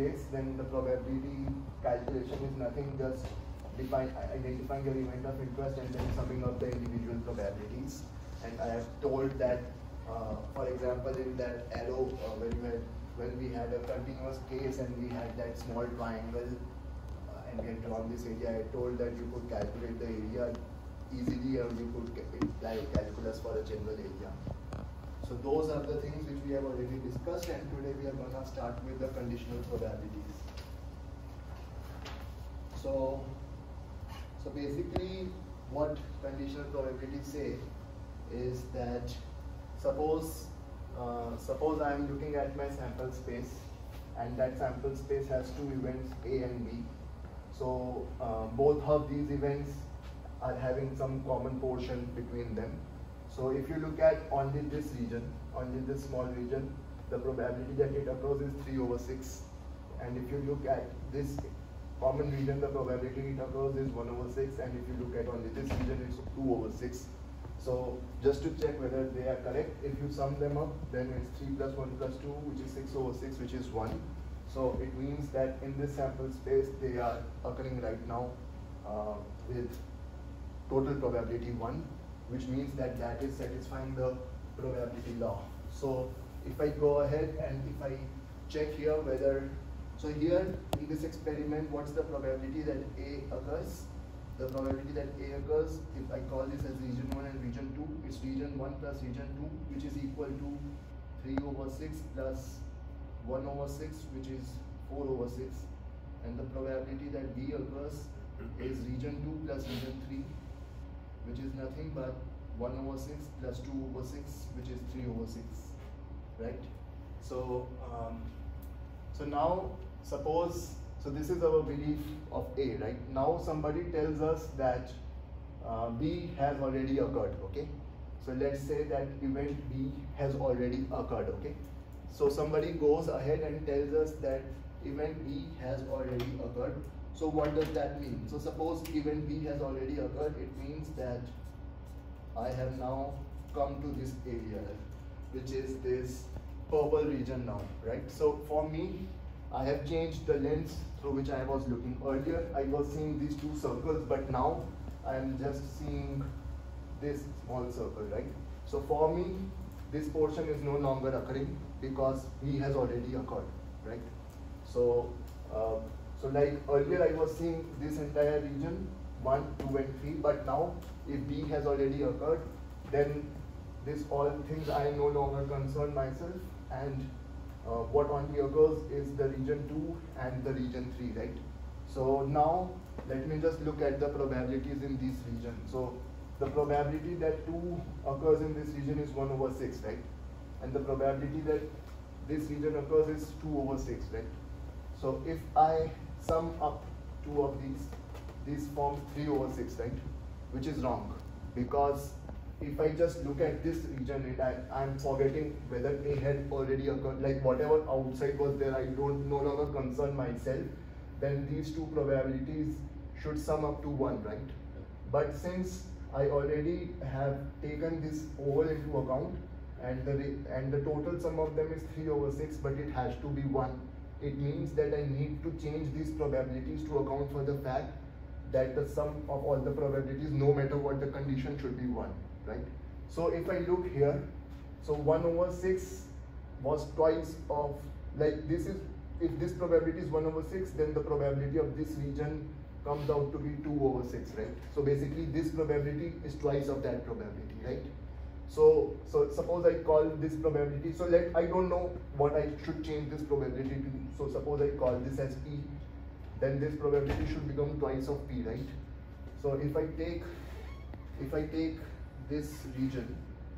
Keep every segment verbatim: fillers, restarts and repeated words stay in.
place, then the probability calculation is nothing, just define, identifying your event of interest and then summing up the individual probabilities. And I have told that, uh, for example, in that arrow, uh, when, we had, when we had a continuous case and we had that small triangle uh, and we had drawn this area, I told that you could calculate the area easily or you could apply calculus for a general area. So those are the things which we have already discussed, and today we are going to start with the conditional probabilities. So, so basically what conditional probabilities say is that suppose, uh, suppose I am looking at my sample space and that sample space has two events A and B. So uh, both of these events are having some common portion between them. So if you look at only this region, only this small region, the probability that it occurs is three over six. And if you look at this common region, the probability it occurs is one over six. And if you look at only this region, it's two over six. So just to check whether they are correct, if you sum them up, then it's three plus one plus two, which is six over six, which is one. So it means that in this sample space, they are occurring right now uh, with total probability one, which means that that is satisfying the probability law. So if I go ahead and if I check here whether, so here in this experiment, what's the probability that A occurs? The probability that A occurs, if I call this as region one and region two, it's region one plus region two, which is equal to three over six plus one over six, which is four over six. And the probability that B occurs is region two plus region three, which is nothing but one over six plus two over six, which is three over six, right? So, um, so now suppose, so this is our belief of A, right? Now somebody tells us that uh, B has already occurred, okay? So let's say that event B has already occurred, okay? So somebody goes ahead and tells us that event B has already occurred. So what does that mean? So suppose event B has already occurred, it means that I have now come to this area, which is this purple region now, right? So for me, I have changed the lens through which I was looking. Earlier, I was seeing these two circles, but now I am just seeing this small circle, right? So for me, this portion is no longer occurring because B has already occurred, right? So, uh, so like earlier I was seeing this entire region, one, two and three, but now if B has already occurred, then this all things I am no longer concerned myself, and uh, what only occurs is the region two and the region three, right? So now let me just look at the probabilities in this region. So the probability that two occurs in this region is one over six, right? And the probability that this region occurs is two over six, right? So if I sum up two of these, these form three over six, right? Which is wrong, because if I just look at this region, it, I, I'm forgetting whether A had already occurred, like whatever outside was there, I don't no longer concern myself, then these two probabilities should sum up to one, right? But since I already have taken this over into account, and the, and the total sum of them is three over six, but it has to be one, it means that I need to change these probabilities to account for the fact that the sum of all the probabilities, no matter what the condition, should be one, right? So if I look here, so one over six was twice of, like this is, if this probability is one over six, then the probability of this region comes out to be two over six, right? So basically this probability is twice of that probability, right? So, so suppose I call this probability, so let, I don't know what I should change this probability to, so suppose I call this as P, then this probability should become twice of P, right? So if I take, if I take this region,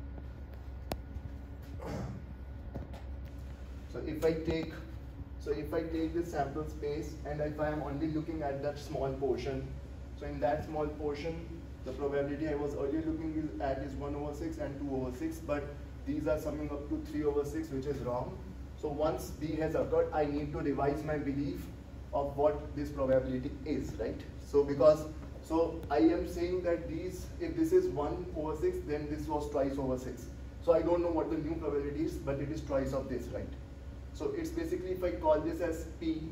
so if I take, so if I take this sample space and if I am only looking at that small portion, so in that small portion, the probability I was earlier looking at is one over six and two over six, but these are summing up to three over six, which is wrong. So once B has occurred, I need to revise my belief of what this probability is, right? So because, so I am saying that these, if this is one over six, then this was twice over six. So I don't know what the new probability is, but it is twice of this, right? So it's basically, if I call this as P,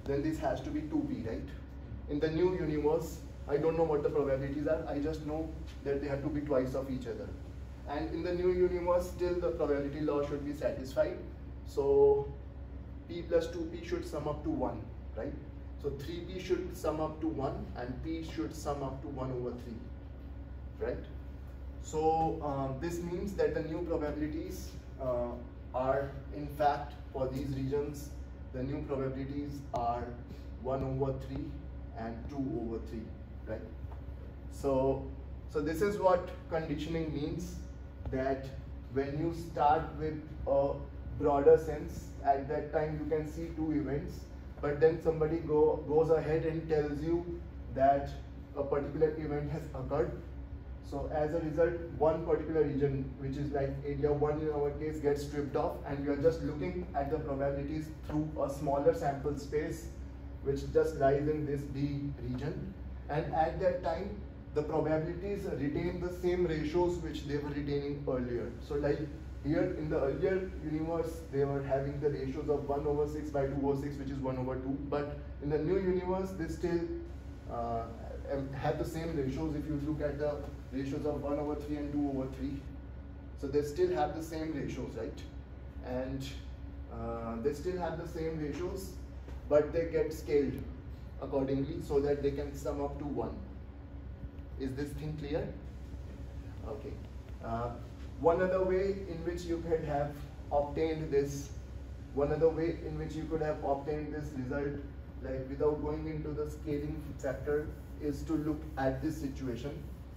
then this has to be two p, right? In the new universe, I don't know what the probabilities are, I just know that they have to be twice of each other. And in the new universe, still the probability law should be satisfied. So p plus two p should sum up to one, right? So three p should sum up to one and p should sum up to one over three, right? So um, this means that the new probabilities uh, are, in fact, for these regions, the new probabilities are one over three and two over three, right? So, so this is what conditioning means, that when you start with a broader sense, at that time you can see two events, but then somebody go, goes ahead and tells you that a particular event has occurred. So as a result, one particular region, which is like area one in our case, gets stripped off, and we are just looking at the probabilities through a smaller sample space, which just lies in this D region. And at that time, the probabilities retain the same ratios which they were retaining earlier. So like here in the earlier universe, they were having the ratios of one over six by two over six, which is one over two. But in the new universe, they still uh, have the same ratios. If you look at the ratios of one over three and two over three, so they still have the same ratios, right? And uh, they still have the same ratios, but they get scaled accordingly so that they can sum up to one. Is this thing clear? Okay. Uh, one other way in which you could have obtained this, one other way in which you could have obtained this result, like without going into the scaling factor, is to look at this situation.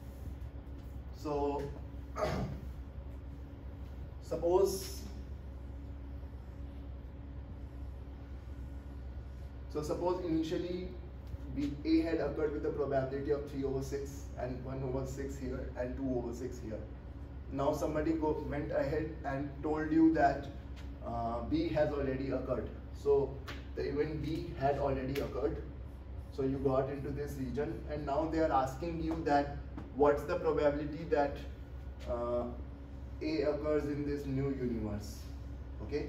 So, suppose, so suppose initially B, A had occurred with a probability of three over six and one over six here and two over six here. Now somebody go, went ahead and told you that uh, B has already occurred. So the event B had already occurred. So you got into this region, and now they are asking you that what's the probability that uh, A occurs in this new universe, okay?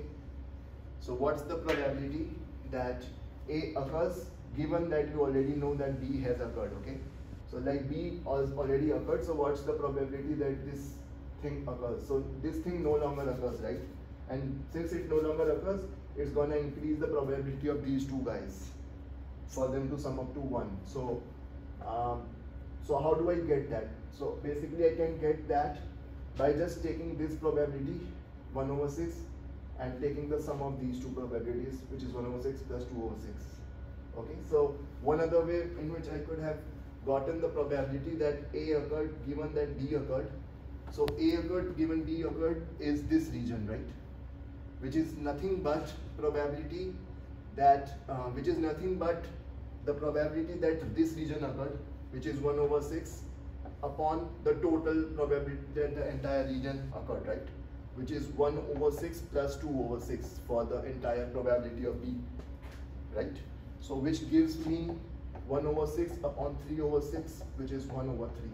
So what's the probability that A occurs, given that you already know that B has occurred, okay? So like B has already occurred, so what's the probability that this thing occurs? So this thing no longer occurs, right? And since it no longer occurs, it's gonna increase the probability of these two guys for them to sum up to one. So, um, so how do I get that? So basically I can get that by just taking this probability, one over six, and taking the sum of these two probabilities, which is one over six plus two over six. Okay, so one other way in which I could have gotten the probability that A occurred given that B occurred. So A occurred given B occurred is this region, right? Which is nothing but probability that, uh, which is nothing but the probability that this region occurred, which is one over six, upon the total probability that the entire region occurred, right? Which is one over six plus two over six for the entire probability of B, right? So which gives me one over six upon three over six, which is one over three.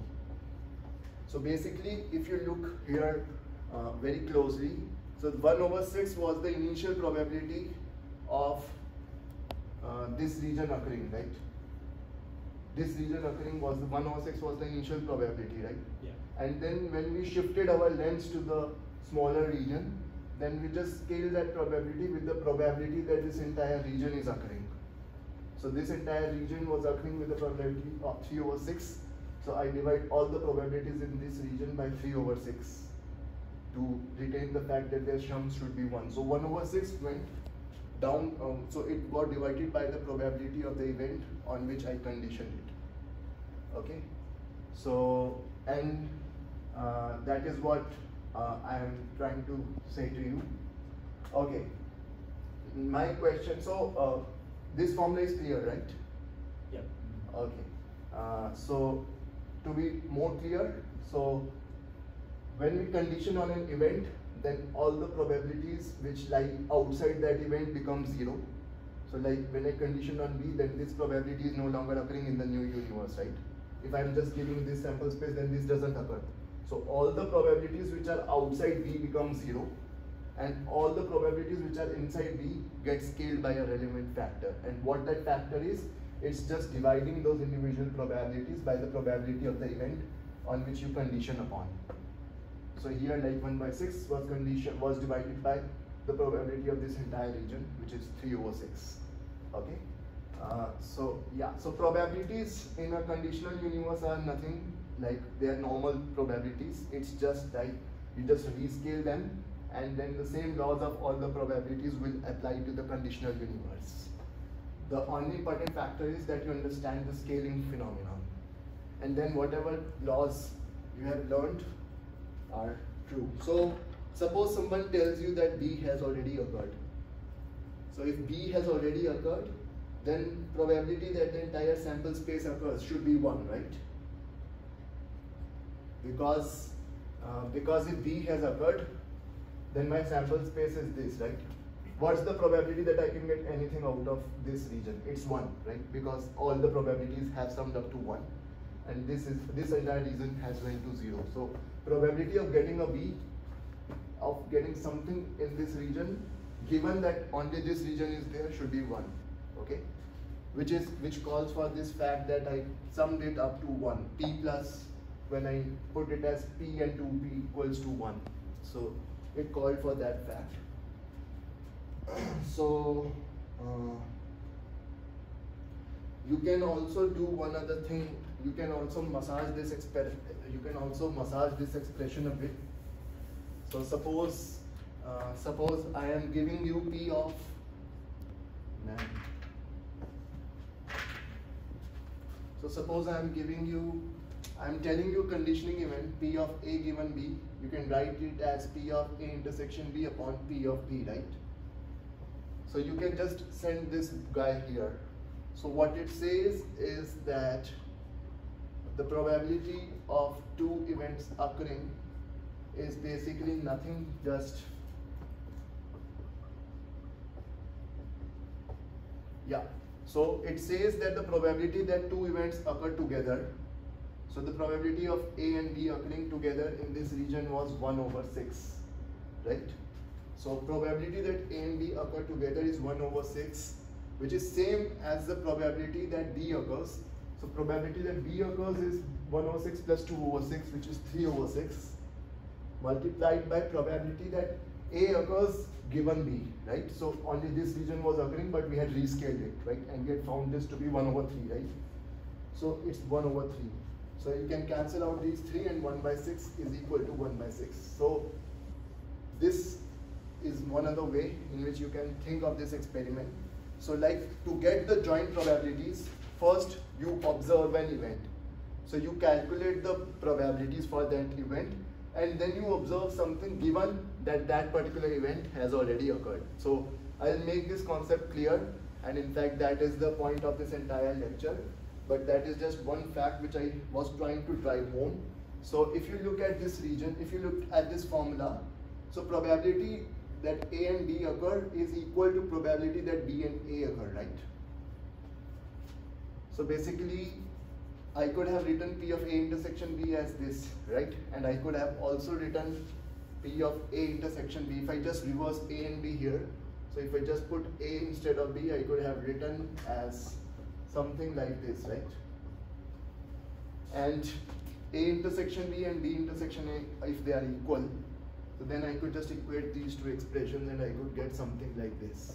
So basically, if you look here uh, very closely, so one over six was the initial probability of uh, this region occurring, right? This region occurring was the one over six was the initial probability, right? Yeah. And then when we shifted our lens to the smaller region, then we just scale that probability with the probability that this entire region is occurring. So this entire region was occurring with the probability of three over six. So I divide all the probabilities in this region by three over six to retain the fact that their sum should be one. So one over six went down, um, so it got divided by the probability of the event on which I conditioned it. Okay, so and uh, that is what uh, I am trying to say to you. Okay, my question, so uh, this formula is clear, right? Yeah. Okay, uh, so to be more clear, so when we condition on an event, then all the probabilities which lie outside that event become zero. So like when I condition on B, then this probability is no longer occurring in the new universe, right? If I'm just giving this sample space, then this doesn't occur. So all the probabilities which are outside B become zero, and all the probabilities which are inside B get scaled by a relevant factor. And what that factor is, it's just dividing those individual probabilities by the probability of the event on which you condition upon. So here, like one by six was condition was divided by the probability of this entire region, which is three over six. Okay. Uh, so yeah, so probabilities in a conditional universe are nothing like they are normal probabilities. It's just like you just rescale them, and then the same laws of all the probabilities will apply to the conditional universe. The only important factor is that you understand the scaling phenomenon, and then whatever laws you have learned are true. So suppose someone tells you that B has already occurred. So if B has already occurred, then probability that the entire sample space occurs should be one, right? Because uh, because if B has occurred, then my sample space is this, right? What's the probability that I can get anything out of this region? It's one, right? Because all the probabilities have summed up to one, and this is this entire region has went to zero. So probability of getting a B, of getting something in this region, given that only this region is there, should be one. Okay, which is which calls for this fact that I summed it up to one. P plus, when I put it as P and two P equals to one. So it called for that fact. So uh, you can also do one other thing. You can also massage this exper you can also massage this expression a bit. So suppose uh, suppose I am giving you P of man. So suppose I am giving you, I am telling you conditioning event P of A given B. You can write it as P of A intersection B upon P of B, right? So you can just send this guy here. So what it says is that the probability of two events occurring is basically nothing, just yeah. So it says that the probability that two events occur together, so the probability of A and B occurring together in this region was one over six, right? So probability that A and B occur together is one over six, which is same as the probability that B occurs. So probability that B occurs is one over six plus two over six, which is three over six, multiplied by probability that A occurs given B, right? So only this region was occurring, but we had rescaled it, right? And we had found this to be one over three, right? So it's one over three. So you can cancel out these three, and one by six is equal to one by six. So this is one other way in which you can think of this experiment. So like to get the joint probabilities, first you observe an event. So you calculate the probabilities for that event, and then you observe something given that that particular event has already occurred. So I'll make this concept clear, and in fact that is the point of this entire lecture, but that is just one fact which I was trying to drive home. So if you look at this region, if you look at this formula, so probability that A and B occur is equal to probability that B and A occur, right? So basically I could have written P of A intersection B as this, right? And I could have also written P of A intersection B if I just reverse A and B here. So if I just put A instead of B, I could have written as something like this, right? And A intersection B and B intersection A, if they are equal, so then I could just equate these two expressions and I could get something like this.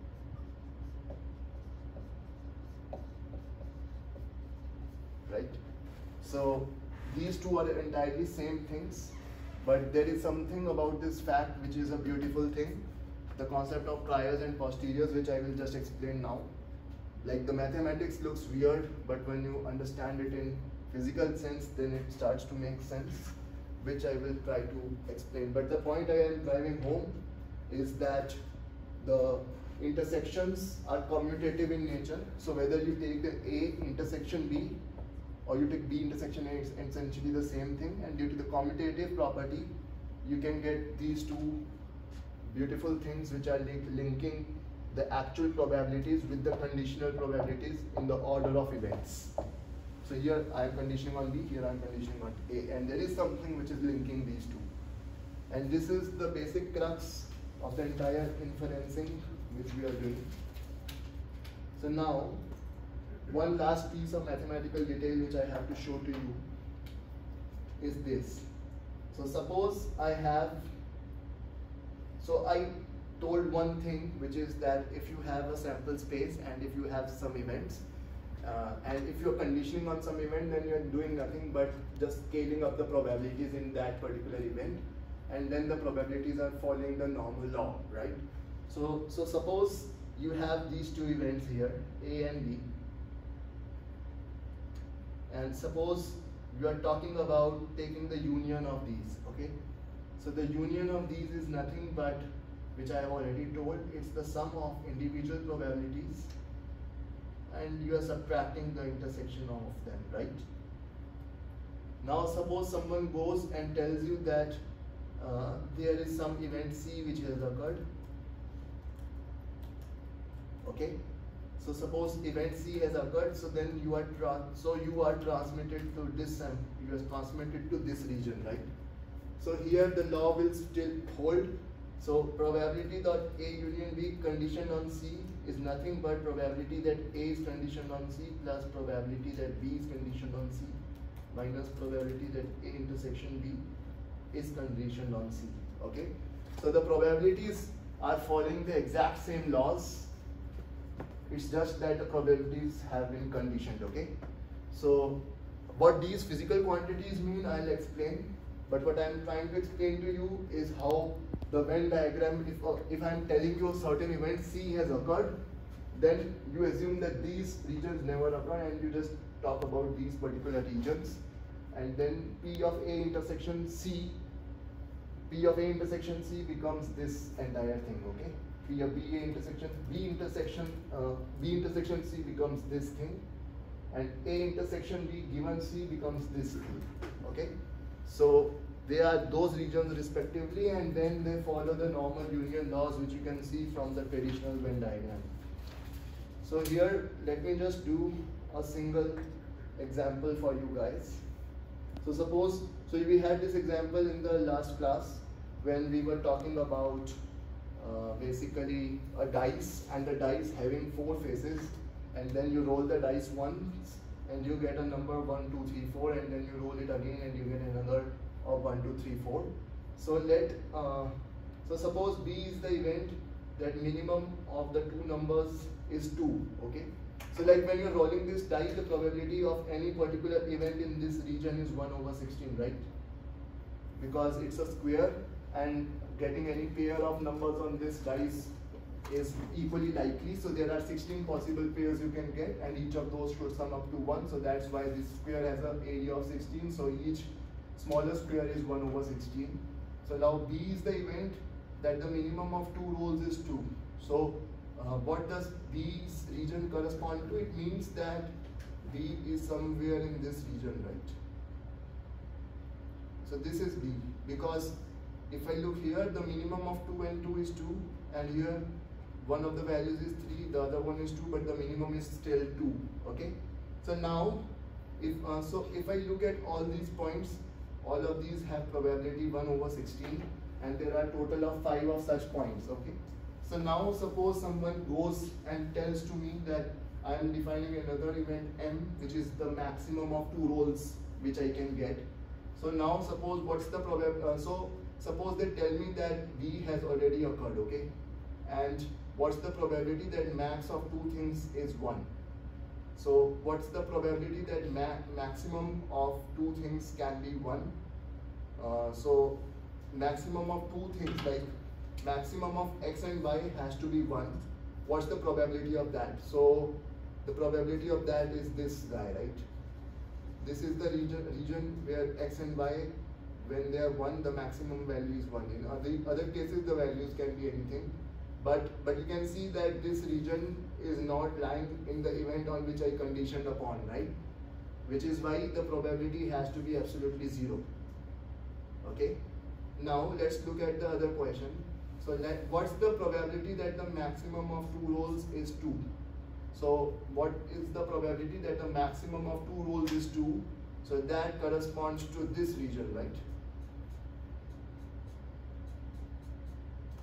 Right? So these two are entirely same things, but there is something about this fact which is a beautiful thing, the concept of priors and posteriors, which I will just explain now. Like the mathematics looks weird, but when you understand it in physical sense, then it starts to make sense, which I will try to explain. But the point I am driving home is that the intersections are commutative in nature. So whether you take the A intersection B or you take B intersection A, it's essentially the same thing, and due to the commutative property, you can get these two beautiful things which are like linking the actual probabilities with the conditional probabilities in the order of events. So here I am conditioning on B, here I am conditioning on A, and there is something which is linking these two. And this is the basic crux of the entire inferencing which we are doing. So now, one last piece of mathematical detail which I have to show to you is this. So suppose I have, so I told one thing, which is that if you have a sample space and if you have some events, uh, and if you're conditioning on some event, then you're doing nothing but just scaling up the probabilities in that particular event, and then the probabilities are following the normal law, right? So, so suppose you have these two events here, A and B, and suppose you are talking about taking the union of these, okay? So the union of these is nothing but, which I have already told, it's the sum of individual probabilities, and you are subtracting the intersection of them, right? Now suppose someone goes and tells you that uh, there is some event C which has occurred, okay? So suppose event C has occurred, so then you are tra so you are transmitted to this, um, you are transmitted to this region, right? So here the law will still hold. So probability that A union B conditioned on C is nothing but probability that A is conditioned on C plus probability that B is conditioned on C minus probability that A intersection B is conditioned on C, okay? So the probabilities are following the exact same laws. It's just that the probabilities have been conditioned, okay? So what these physical quantities mean, I'll explain. But what I'm trying to explain to you is how the Venn diagram, if, uh, if I'm telling you a certain event C has occurred, then you assume that these regions never occur and you just talk about these particular regions. And then P of A intersection C, P of A intersection C becomes this entire thing, okay? P of B A intersection, B intersection, uh, B intersection C becomes this thing, and A intersection B given C becomes this thing, okay? So they are those regions respectively, and then they follow the normal union laws which you can see from the traditional Venn diagram. So here, let me just do a single example for you guys. So suppose, so we had this example in the last class when we were talking about uh, basically a dice, and the dice having four faces, and then you roll the dice once and you get a number one, two, three, four, and then you roll it again and you get another of one, two, three, four. So let, uh, so suppose B is the event that minimum of the two numbers is two, okay? So like when you're rolling this die, the probability of any particular event in this region is one over sixteen, right? Because it's a square, and getting any pair of numbers on this dice is equally likely. So there are sixteen possible pairs you can get, and each of those should sum up to one. So that's why this square has an area of sixteen. So each smaller square is one over sixteen. So now B is the event that the minimum of two rolls is two. So uh, what does B's region correspond to? It means that B is somewhere in this region, right? So this is B, because if I look here, the minimum of two and two is two, and here one of the values is three, the other one is two, but the minimum is still two, okay? So now, if uh, so if I look at all these points, all of these have probability one over sixteen, and there are total of five of such points, okay? So now suppose someone goes and tells to me that I am defining another event M, which is the maximum of two rolls which I can get. So now suppose what's the probability, uh, so suppose they tell me that B has already occurred, okay? And what's the probability that max of two things is one? So what's the probability that ma maximum of two things can be one? Uh, so maximum of two things, like maximum of X and Y has to be one. What's the probability of that? So the probability of that is this guy, right? This is the region, region where X and Y, when they are one, the maximum value is one. In other, other cases, the values can be anything. But, but you can see that this region is not lying in the event on which I conditioned upon, right? Which is why the probability has to be absolutely zero. Okay? Now let's look at the other question. So let, what's the probability that the maximum of two rolls is two? So what is the probability that the maximum of two rolls is two? So that corresponds to this region, right? So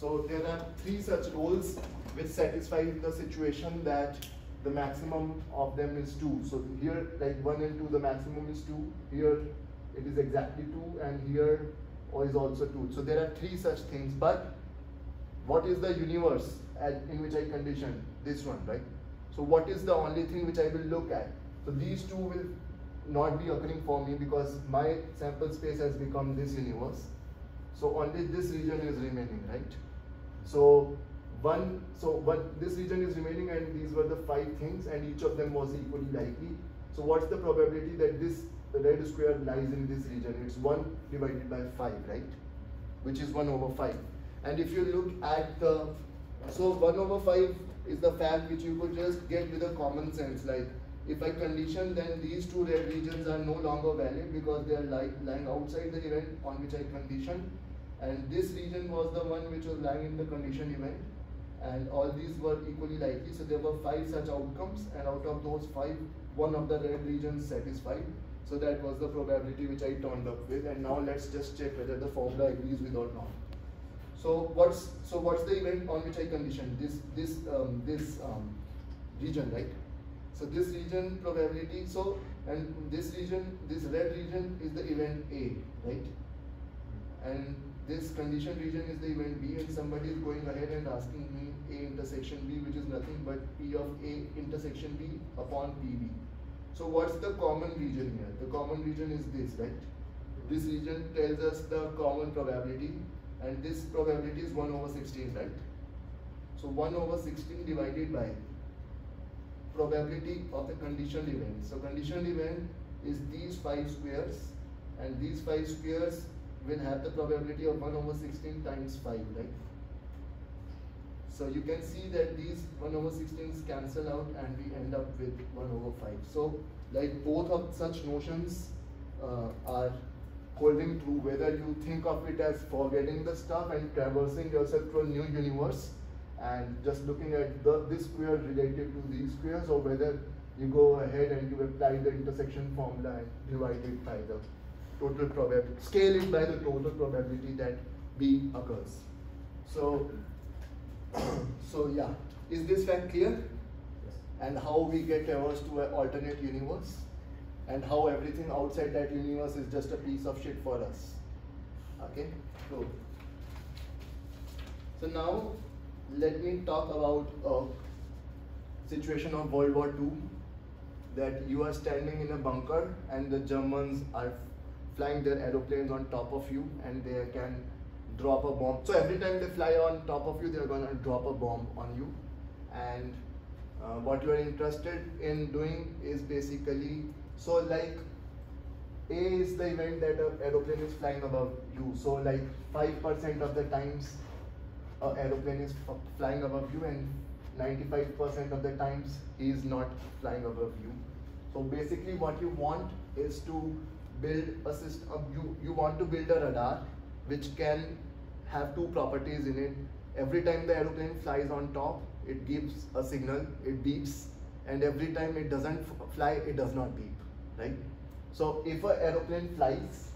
So there are three such roles which satisfy the situation that the maximum of them is two. So here, like one and two, the maximum is two. Here it is exactly two, and here is also two. So there are three such things. But what is the universe at, in which I condition? This one, right? So what is the only thing which I will look at? So these two will not be occurring for me because my sample space has become this universe. So only this region is remaining, right? So one, so what this region is remaining, and these were the five things, and each of them was equally likely. So what's the probability that this red square lies in this region? It's one divided by five, right? Which is one over five. And if you look at the, so one over five is the fact which you could just get with a common sense. Like if I condition, then these two red regions are no longer valid because they are lying, lying outside the event on which I conditioned. And this region was the one which was lying in the condition event. And all these were equally likely. So there were five such outcomes, and out of those five, one of the red regions satisfied. So that was the probability which I turned up with. And now let's just check whether the formula agrees with or not. So what's so what's the event on which I conditioned? This this um, this um, region, right? So this region probability. So and this region, this red region is the event A, right? And this condition region is the event B, and somebody is going ahead and asking me A intersection B, which is nothing but P of A intersection B upon P B. So what's the common region here? The common region is this, right? This region tells us the common probability, and this probability is one over sixteen, right? So one over sixteen divided by probability of the conditioned event. So conditioned event is these five squares, and these five squares will have the probability of one over sixteen times five, right? So you can see that these one over sixteens cancel out, and we end up with one over five. So like both of such notions uh, are holding true, whether you think of it as forgetting the stuff and traversing yourself to a new universe and just looking at the, this square relative to these squares, or whether you go ahead and you apply the intersection formula and divide it by the total probability, scale it by the total probability that B occurs. So, so yeah, is this fact clear? Yes. And how we get traversed to an alternate universe, and how everything outside that universe is just a piece of shit for us. Okay, cool. So now let me talk about a situation of World War Two, that you are standing in a bunker and the Germans are flying their aeroplanes on top of you, and they can drop a bomb. So every time they fly on top of you, they're gonna drop a bomb on you. And uh, what you are interested in doing is basically, so like A is the event that an aeroplane is flying above you. So like five percent of the times an aeroplane is flying above you, and ninety-five percent of the times he is not flying above you. So basically what you want is to build a system, you, you want to build a radar which can have two properties in it. Every time the aeroplane flies on top, it gives a signal, it beeps, and every time it doesn't fly, it does not beep, right? So if an aeroplane flies,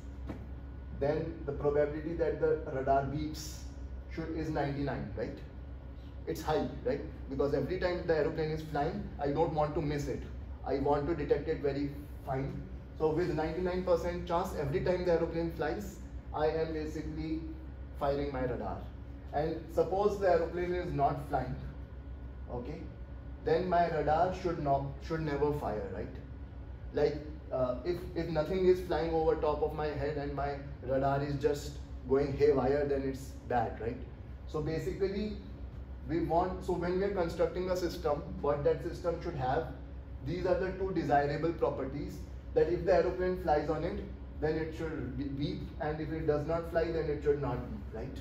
then the probability that the radar beeps should is ninety-nine, right? It's high, right? Because every time the aeroplane is flying, I don't want to miss it. I want to detect it very fine. So with ninety-nine percent chance, every time the aeroplane flies, I am basically firing my radar. And suppose the aeroplane is not flying, okay? Then my radar should not should never fire, right? Like uh, if if nothing is flying over top of my head and my radar is just going haywire, then it's bad, right? So basically, we want, so when we are constructing a system, what that system should have, these are the two desirable properties, that if the aeroplane flies on it, then it should beep, and if it does not fly, then it should not beep, right?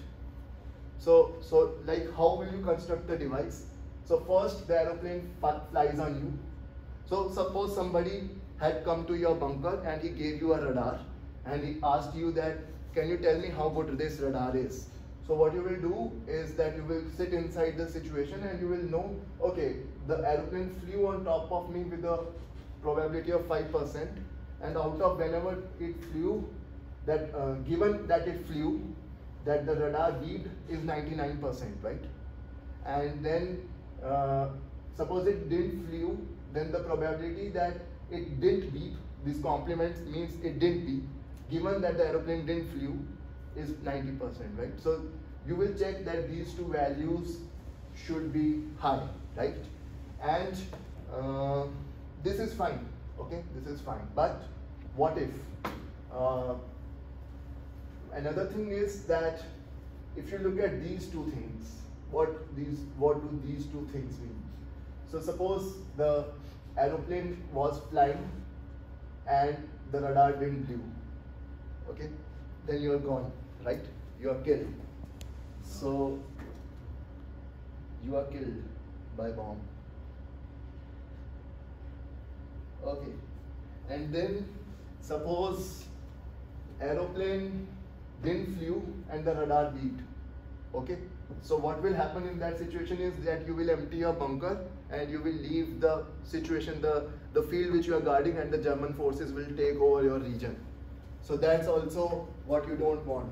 So, so like how will you construct the device? So first, the aeroplane flies on you. So suppose somebody had come to your bunker and he gave you a radar, and he asked you that, can you tell me how good this radar is? So what you will do is that you will sit inside the situation and you will know, okay, the aeroplane flew on top of me with a probability of five percent, and out of whenever it flew, that uh, given that it flew, that the radar beeped is ninety-nine percent, right? And then uh, suppose it didn't flew, then the probability that it didn't beep, this complement means it didn't beep, given that the aeroplane didn't flew, is ninety percent, right? So you will check that these two values should be high, right? And uh, this is fine, okay? This is fine. But what if? Uh, another thing is that if you look at these two things, what these what do these two things mean? So suppose the aeroplane was flying and the radar didn't flew, okay? Then you are gone, right? You are killed. So you are killed by bomb. Okay. And then suppose aeroplane didn't flew and the radar beeped. Okay. So what will happen in that situation is that you will empty your bunker and you will leave the situation, the, the field which you are guarding, and the German forces will take over your region. So that's also what you don't want.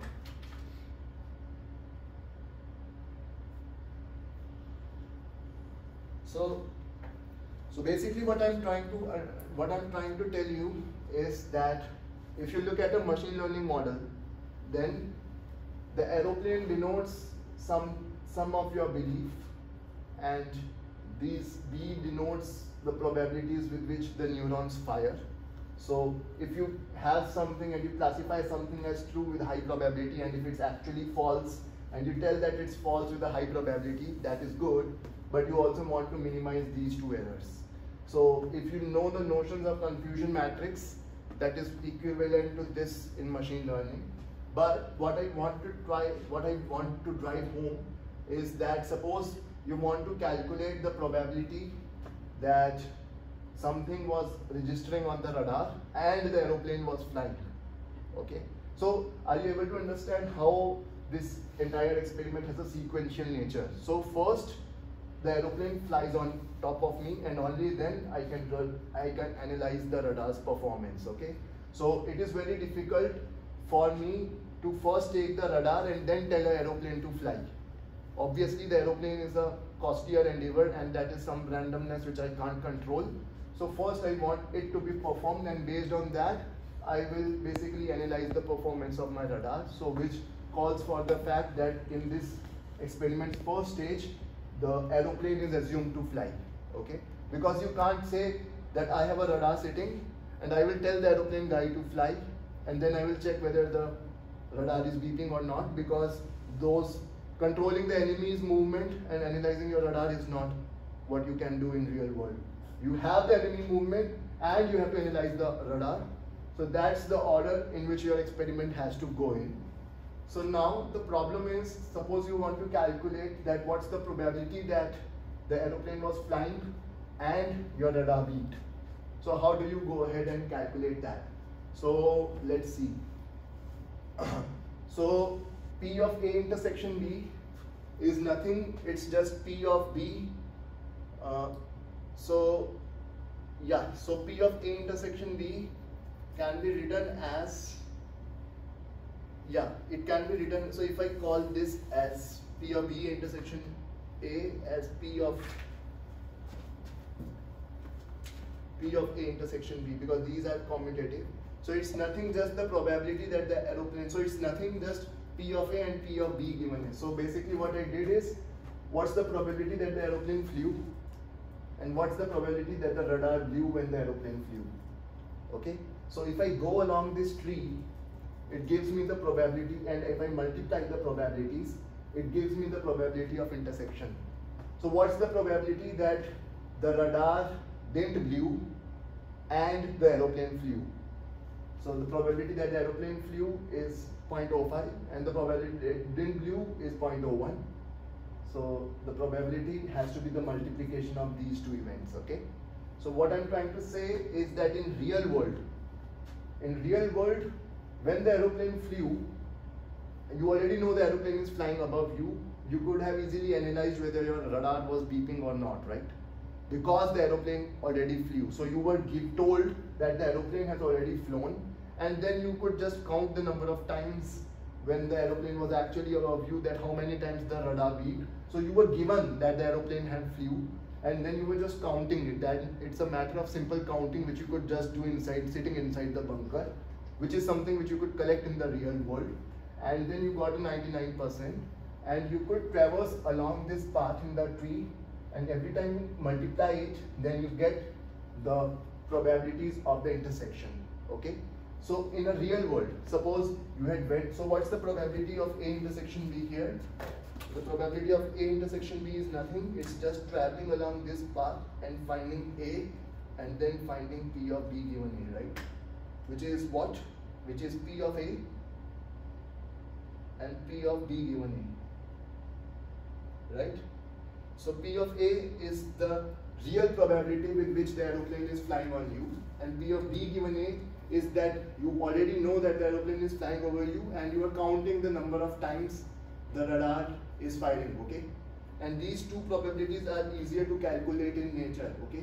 So, so basically what I'm trying to uh, what I'm trying to tell you is that if you look at a machine learning model, then the aeroplane denotes some some of your belief, and these B denotes the probabilities with which the neurons fire. So if you have something and you classify something as true with high probability, and if it's actually false and you tell that it's false with a high probability, that is good, but you also want to minimize these two errors. So if you know the notions of confusion matrix, that is equivalent to this in machine learning. But what I want to try, what I want to drive home is that suppose you want to calculate the probability that something was registering on the radar and the aeroplane was flying. Okay. So are you able to understand how this entire experiment has a sequential nature? So first, the aeroplane flies on top of me, and only then I can I can analyze the radar's performance. Okay. So it is very difficult for me to first take the radar and then tell an aeroplane to fly. Obviously, the aeroplane is a costlier endeavor, and that is some randomness which I can't control. So first I want it to be performed, and based on that, I will basically analyze the performance of my radar. So which calls for the fact that in this experiment first stage, the aeroplane is assumed to fly. Okay, because you can't say that I have a radar sitting and I will tell the aeroplane guy to fly, and then I will check whether the radar is beeping or not, because those controlling the enemy's movement and analyzing your radar is not what you can do in real world. You have the enemy movement and you have to analyze the radar. So that's the order in which your experiment has to go in. So now the problem is, suppose you want to calculate that what's the probability that the aeroplane was flying and your radar beeped. So how do you go ahead and calculate that? So let's see. So P of A intersection B is nothing, it's just P of B. Uh, so yeah, so P of A intersection B can be written as, yeah, it can be written, so if I call this as P of B intersection A as P of P of A intersection B, because these are commutative. So it's nothing just the probability that the aeroplane, so it's nothing just P of A and P of B given is. So basically what I did is, what's the probability that the aeroplane flew, and what's the probability that the radar blew when the aeroplane flew. Okay, so if I go along this tree, it gives me the probability, and if I multiply the probabilities, it gives me the probability of intersection. So what's the probability that the radar didn't blew and the aeroplane flew? So the probability that the aeroplane flew is zero point zero five, and the probability that it didn't flew is zero point zero one. So the probability has to be the multiplication of these two events. Okay. So what I'm trying to say is that in real world, in real world, when the aeroplane flew, you already know the aeroplane is flying above you. You could have easily analyzed whether your radar was beeping or not, right? Because the aeroplane already flew. So you were give, told that the aeroplane has already flown, and then you could just count the number of times when the aeroplane was actually above you, that how many times the radar beeped. So you were given that the aeroplane had flew, and then you were just counting it. That it's a matter of simple counting which you could just do inside, sitting inside the bunker, which is something which you could collect in the real world. And then you got a ninety-nine percent, and you could traverse along this path in the tree, and every time you multiply it, then you get the probabilities of the intersection. Okay. So in a real world, suppose you had went, so what's the probability of A intersection B here? The probability of A intersection B is nothing, it's just traveling along this path and finding A and then finding P of B given A, right? Which is what? Which is P of A and P of B given A, right? So P of A is the real probability with which the aeroplane is flying on you, and P of B given A is that you already know that the aeroplane is flying over you and you are counting the number of times the radar is firing, okay? And these two probabilities are easier to calculate in nature, okay?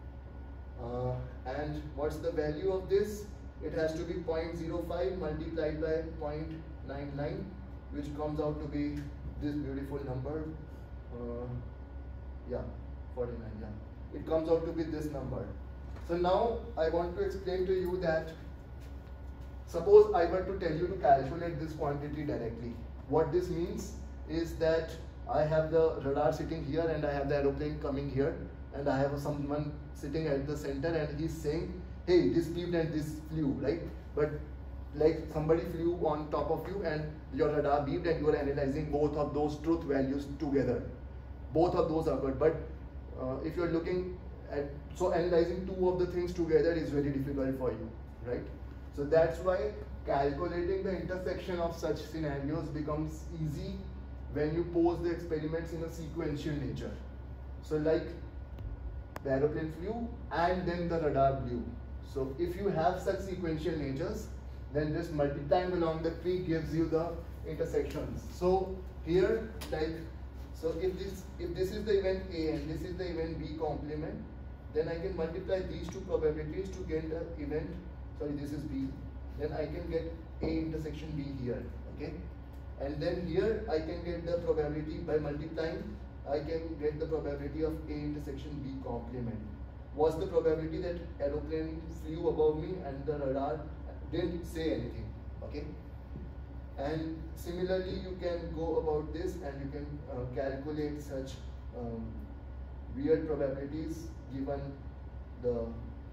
Uh, and what's the value of this? It has to be zero point zero five multiplied by zero point nine nine, which comes out to be this beautiful number. Uh, yeah, forty-nine, yeah. It comes out to be this number. So now I want to explain to you that suppose I were to tell you to calculate this quantity directly. What this means is that I have the radar sitting here and I have the aeroplane coming here, and I have someone sitting at the center and he's saying, hey, this beeped and this flew, right? But like somebody flew on top of you and your radar beeped and you are analyzing both of those truth values together. Both of those occurred, but uh, if you're looking at, so analyzing two of the things together is very difficult for you, right? So that's why calculating the intersection of such scenarios becomes easy when you pose the experiments in a sequential nature. So like the aeroplane flew and then the radar blew. So if you have such sequential natures, then just multiplying along the tree gives you the intersections. So here, like, so if this if this is the event A and this is the event B complement, then I can multiply these two probabilities to get the event, sorry, this is B, then I can get A intersection B here, okay? And then here I can get the probability by multiplying, I can get the probability of A intersection B complement. What's the probability that aeroplane flew above me and the radar didn't say anything, okay? And similarly, you can go about this and you can uh, calculate such um, weird probabilities given the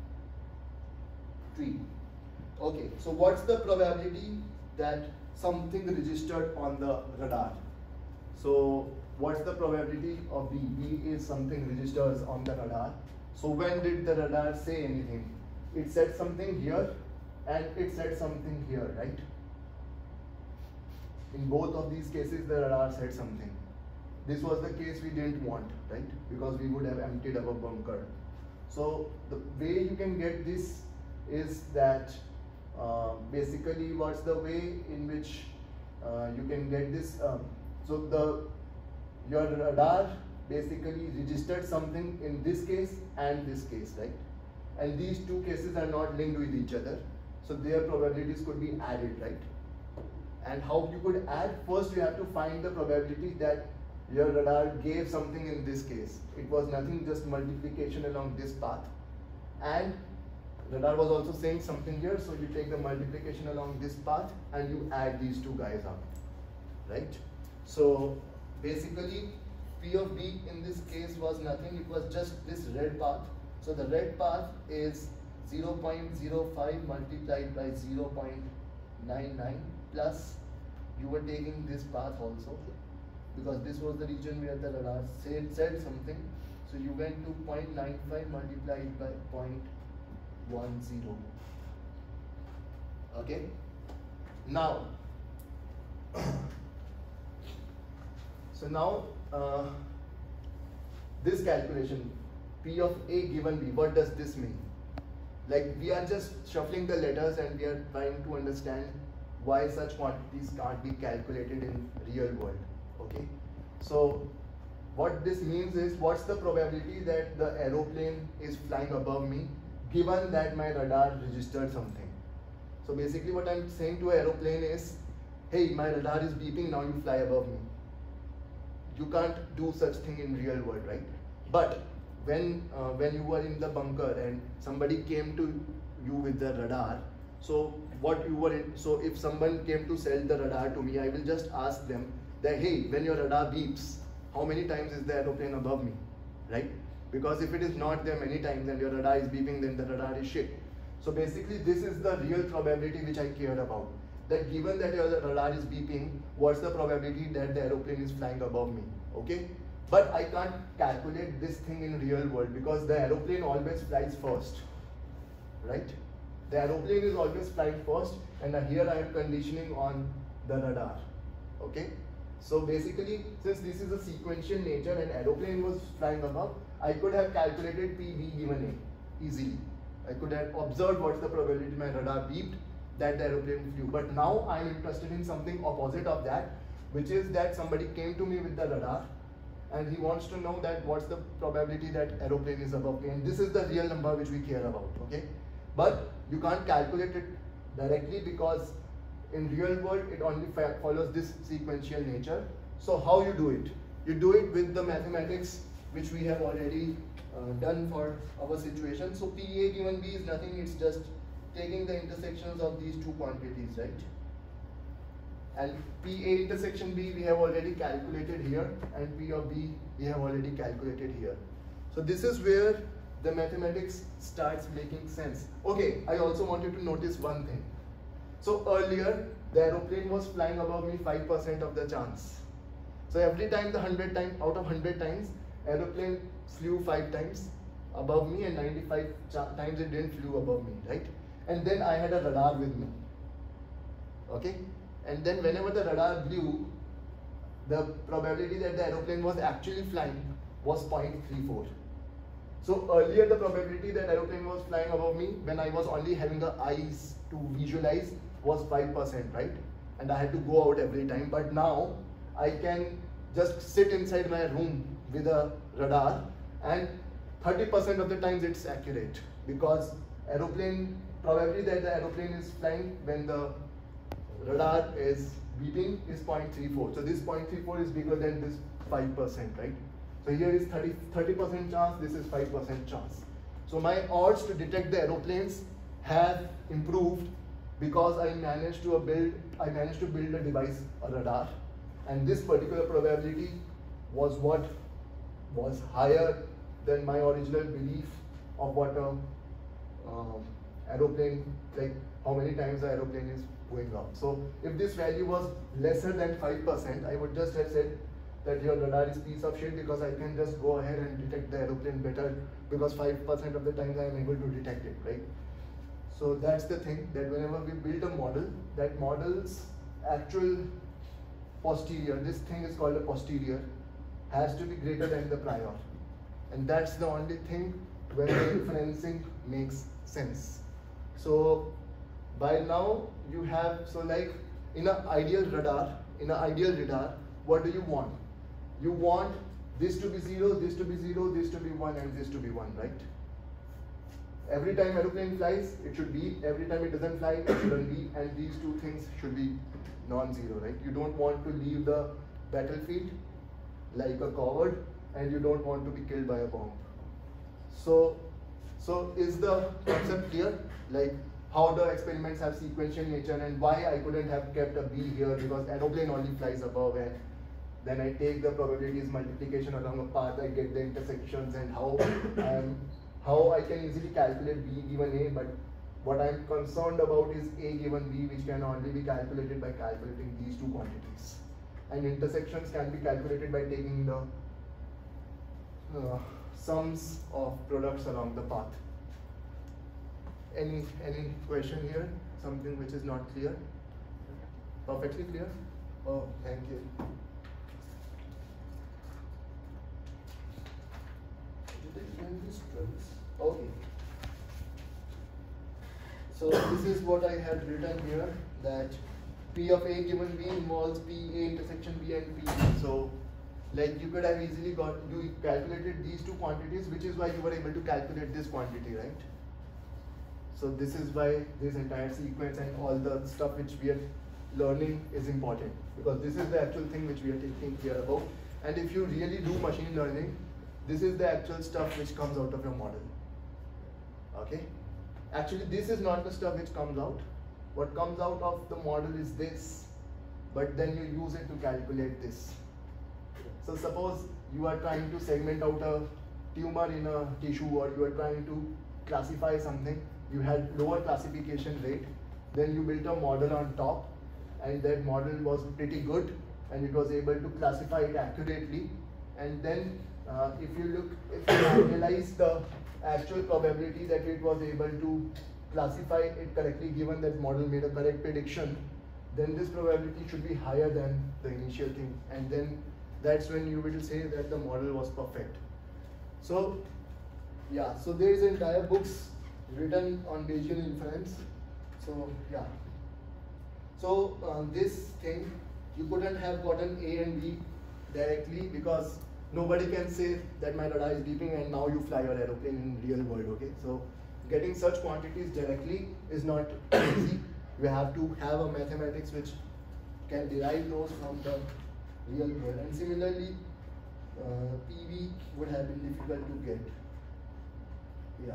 tree. Okay, so what's the probability that something registered on the radar? So what's the probability of B? B is something registers on the radar. So when did the radar say anything? It said something here and it said something here, right? In both of these cases, the radar said something. This was the case we didn't want, right? Because we would have emptied our bunker. So the way you can get this is that uh, basically what's the way in which uh, you can get this? Um, so the your radar basically registered something in this case and this case, right? And these two cases are not linked with each other. So their probabilities could be added, right? And how you could add? First, you have to find the probability that your radar gave something in this case. It was nothing, just multiplication along this path. And radar was also saying something here, so you take the multiplication along this path and you add these two guys up, right? So basically, P of B in this case was nothing, it was just this red path. So the red path is zero point zero five multiplied by zero point nine nine, plus you were taking this path also, because this was the region where the radar said, said something. So you went to zero point nine five multiplied by zero point one zero. Okay? Now, so now uh, this calculation, P of A given B, what does this mean? Like, we are just shuffling the letters and we are trying to understand why such quantities can't be calculated in real world, okay? So what this means is, what's the probability that the aeroplane is flying above me given that my radar registered something? So basically what I'm saying to an aeroplane is, hey, my radar is beeping, now you fly above me. You can't do such thing in real world, right? But when uh, when you were in the bunker and somebody came to you with the radar, so what you were in, so if someone came to sell the radar to me, I will just ask them that, hey, when your radar beeps, how many times is the aeroplane above me, right? Because if it is not there many times and your radar is beeping, then the radar is shit. So basically this is the real probability which I care about. That given that your radar is beeping, what's the probability that the aeroplane is flying above me, okay? But I can't calculate this thing in real world because the aeroplane always flies first, right? The aeroplane is always flying first, and here I am conditioning on the radar, okay? So basically, since this is a sequential nature and aeroplane was flying above, I could have calculated P B given A easily. I could have observed what's the probability my radar beeped, that the aeroplane flew. But now I am interested in something opposite of that, which is that somebody came to me with the radar and he wants to know that what's the probability that aeroplane is above me, and this is the real number which we care about, okay? But you can't calculate it directly because in real world it only follows this sequential nature. So how you do it? You do it with the mathematics which we have already uh, done for our situation. So P A given B is nothing, it's just taking the intersections of these two quantities, right? And P A intersection B we have already calculated here, and P of B we have already calculated here. So this is where the mathematics starts making sense. Okay, I also wanted to notice one thing. So earlier the aeroplane was flying above me five percent of the chance. So every time the one hundred times, out of one hundred times, aeroplane flew five times above me and ninety-five times it didn't flew above me, right? And then I had a radar with me, okay? And then whenever the radar blew, the probability that the aeroplane was actually flying was zero point three four. So earlier the probability that aeroplane was flying above me when I was only having the eyes to visualize was five percent, right? And I had to go out every time. But now I can just sit inside my room with a radar and thirty percent of the times it's accurate, because aeroplane probability that the aeroplane is flying when the radar is beeping is zero point three four. So this zero point three four is bigger than this five percent, right? So here is thirty percent chance, this is five percent chance. So my odds to detect the aeroplanes have improved because I managed to build I managed to build a device, a radar, and this particular probability was what was higher than my original belief of what a um, aeroplane, like how many times the aeroplane is going up. So if this value was lesser than five percent, I would just have said that your radar is piece of shit because I can just go ahead and detect the aeroplane better because five percent of the times I am able to detect it, right? So that's the thing, that whenever we build a model, that model's actual posterior, this thing is called a posterior, has to be greater than the prior. And that's the only thing where the inferencing makes sense. So by now you have, so like in an ideal radar, in an ideal radar, what do you want? You want this to be zero, this to be zero, this to be one, and this to be one, right? Every time aeroplane flies, it should be. Every time it doesn't fly, it shouldn't be. And these two things should be non-zero, right? You don't want to leave the battlefield like a coward, and you don't want to be killed by a bomb. So, so is the concept clear? Like how the experiments have sequential nature and why I couldn't have kept a B here because aeroplane only flies above, and then I take the probabilities multiplication along a path, I get the intersections, and how I am, how I can easily calculate B given A, but what I am concerned about is A given B, which can only be calculated by calculating these two quantities. And intersections can be calculated by taking the uh, sums of products along the path. Any, any question here? Something which is not clear? Perfectly clear? Oh, thank you. Did I find this twice? Okay. So this is what I had written here, that P of A given B involves P A intersection B and P B. So like you could have easily got, you calculated these two quantities, which is why you were able to calculate this quantity, right? So this is why this entire sequence and all the stuff which we are learning is important, because this is the actual thing which we are taking care about. And if you really do machine learning, this is the actual stuff which comes out of your model. Okay? Actually, this is not the stuff which comes out. What comes out of the model is this, but then you use it to calculate this. So suppose you are trying to segment out a tumor in a tissue, or you are trying to classify something, you had lower classification rate, then you built a model on top, and that model was pretty good, and it was able to classify it accurately. And then uh, if you look, if you analyze the actual probability that it was able to classify it correctly, given that model made a correct prediction, then this probability should be higher than the initial thing, and then that's when you will say that the model was perfect. So yeah, so there is entire books written on Bayesian inference. So yeah, so uh, this thing, you couldn't have gotten A and B directly, because nobody can say that my radar is beeping and now you fly your aeroplane in real world. Okay, so getting such quantities directly is not easy. You have to have a mathematics which can derive those from the real world. And similarly, uh, P V would have been difficult to get. Yeah.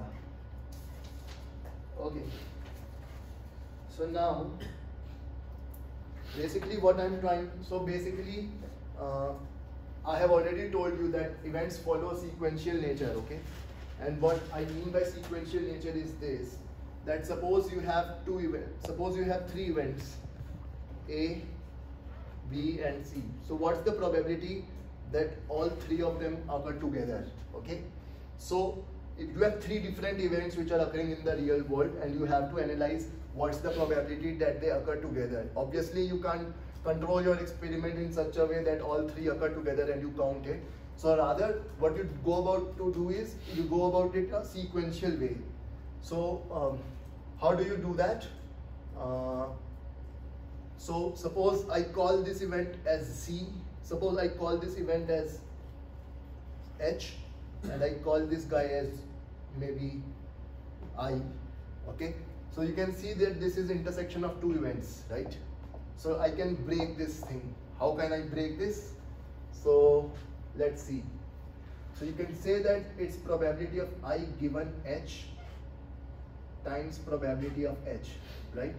Okay. So now, basically what I'm trying, so basically, uh, I have already told you that events follow sequential nature, okay? And what I mean by sequential nature is this, that suppose you have two events, suppose you have three events, A, B and C. So what's the probability that all three of them occur together, okay? So if you have three different events which are occurring in the real world, and you have to analyze what's the probability that they occur together. Obviously you can't control your experiment in such a way that all three occur together and you count it. So rather what you go about to do is, you go about it a sequential way. So um, how do you do that? Uh, so suppose I call this event as C, suppose I call this event as H, and I call this guy as maybe I, okay? So you can see that this is intersection of two events, right? So I can break this thing. How can I break this? So let's see. So you can say that it's probability of I given H times probability of H, right?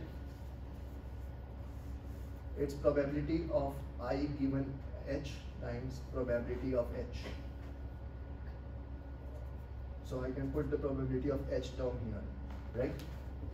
It's probability of I given H times probability of H. So I can put the probability of H term here, right?